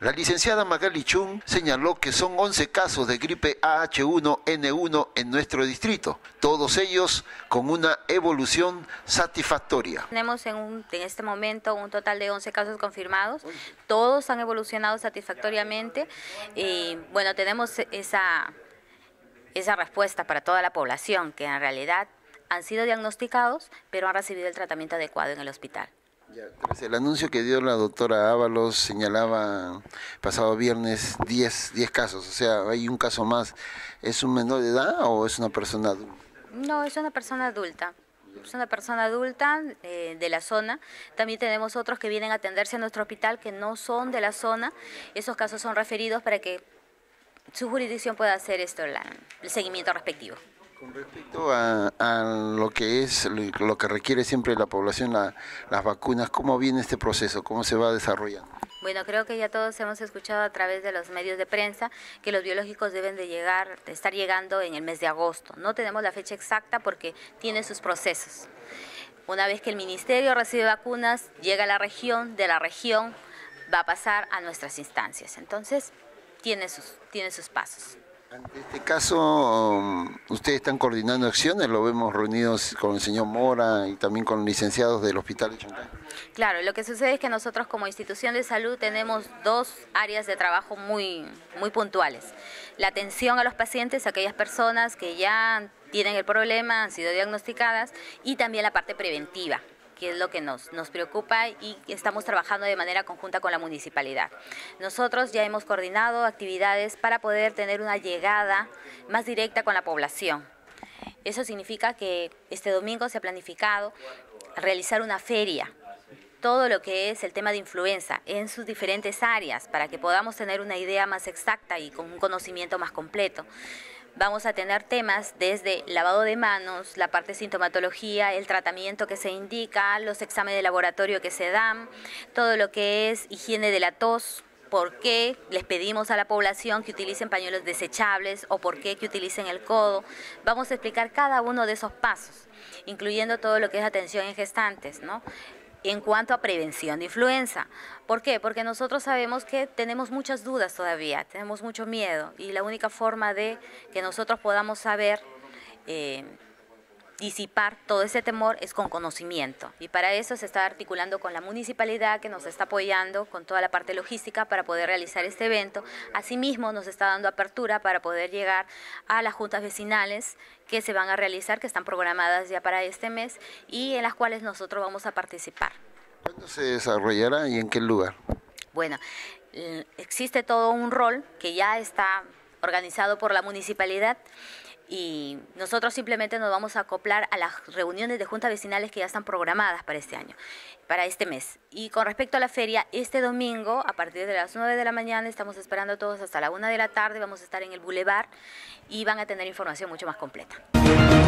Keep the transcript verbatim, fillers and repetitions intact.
La licenciada Magali Chun señaló que son once casos de gripe A H uno N uno en nuestro distrito, todos ellos con una evolución satisfactoria. Tenemos en, un, en este momento un total de once casos confirmados, todos han evolucionado satisfactoriamente y bueno, tenemos esa, esa respuesta para toda la población que en realidad han sido diagnosticados pero han recibido el tratamiento adecuado en el hospital. Ya, tras el anuncio que dio la doctora Ábalos, señalaba pasado viernes diez casos, o sea, hay un caso más. ¿Es un menor de edad o es una persona adulta? No, es una persona adulta. Es una persona adulta eh, de la zona. También tenemos otros que vienen a atenderse a nuestro hospital que no son de la zona. Esos casos son referidos para que su jurisdicción pueda hacer esto, la, el seguimiento respectivo. Con respecto a, a lo que es, lo que requiere siempre la población, la, las vacunas, ¿cómo viene este proceso? ¿Cómo se va desarrollando? Bueno, creo que ya todos hemos escuchado a través de los medios de prensa que los biológicos deben de llegar, de estar llegando en el mes de agosto. No tenemos la fecha exacta porque tiene sus procesos. Una vez que el ministerio recibe vacunas, llega a la región, de la región va a pasar a nuestras instancias. Entonces, tiene sus, tiene sus pasos. Ante este caso, ustedes están coordinando acciones, lo vemos reunidos con el señor Mora y también con licenciados del Hospital de Chancay. Claro, lo que sucede es que nosotros como institución de salud tenemos dos áreas de trabajo muy, muy puntuales. La atención a los pacientes, a aquellas personas que ya tienen el problema, han sido diagnosticadas, y también la parte preventiva, que es lo que nos, nos preocupa y estamos trabajando de manera conjunta con la municipalidad. Nosotros ya hemos coordinado actividades para poder tener una llegada más directa con la población. Eso significa que este domingo se ha planificado realizar una feria, todo lo que es el tema de influenza en sus diferentes áreas, para que podamos tener una idea más exacta y con un conocimiento más completo. Vamos a tener temas desde lavado de manos, la parte de sintomatología, el tratamiento que se indica, los exámenes de laboratorio que se dan, todo lo que es higiene de la tos, por qué les pedimos a la población que utilicen pañuelos desechables o por qué que utilicen el codo. Vamos a explicar cada uno de esos pasos, incluyendo todo lo que es atención en gestantes, ¿no? En cuanto a prevención de influenza. ¿Por qué? Porque nosotros sabemos que tenemos muchas dudas todavía, tenemos mucho miedo y la única forma de que nosotros podamos saber eh, disipar todo ese temor es con conocimiento, y para eso se está articulando con la municipalidad que nos está apoyando con toda la parte logística para poder realizar este evento. Asimismo nos está dando apertura para poder llegar a las juntas vecinales que se van a realizar, que están programadas ya para este mes y en las cuales nosotros vamos a participar. ¿Cuándo se desarrollará y en qué lugar? Bueno, existe todo un rol que ya está organizado por la municipalidad y nosotros simplemente nos vamos a acoplar a las reuniones de juntas vecinales que ya están programadas para este año, para este mes. Y con respecto a la feria, este domingo, a partir de las nueve de la mañana, estamos esperando a todos hasta la una de la tarde, vamos a estar en el Boulevard y van a tener información mucho más completa.